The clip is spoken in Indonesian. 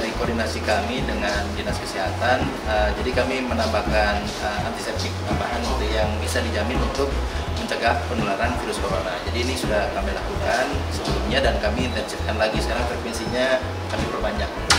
dari koordinasi kami dengan Dinas Kesehatan, jadi kami menambahkan antiseptik tambahan yang bisa dijamin untuk mencegah penularan virus corona. Jadi ini sudah kami lakukan sebelumnya dan kami intensifkan lagi, sekarang frekuensinya kami perbanyak.